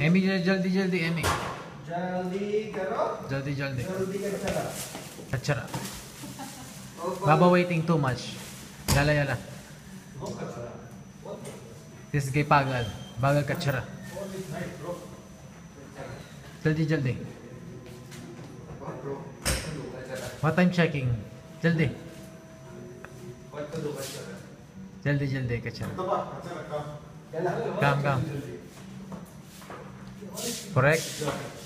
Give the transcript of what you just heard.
एमी जल्दी जल्दी एमी जल्दी करो जल्दी जल्दी जल्दी कचरा कचरा Baba waiting too much yala yala no कचरा this guy pagal bagal kachara जल्दी जल्दी what time checking जल्दी जल्दी जल्दी कचरा कचरा काम काम correct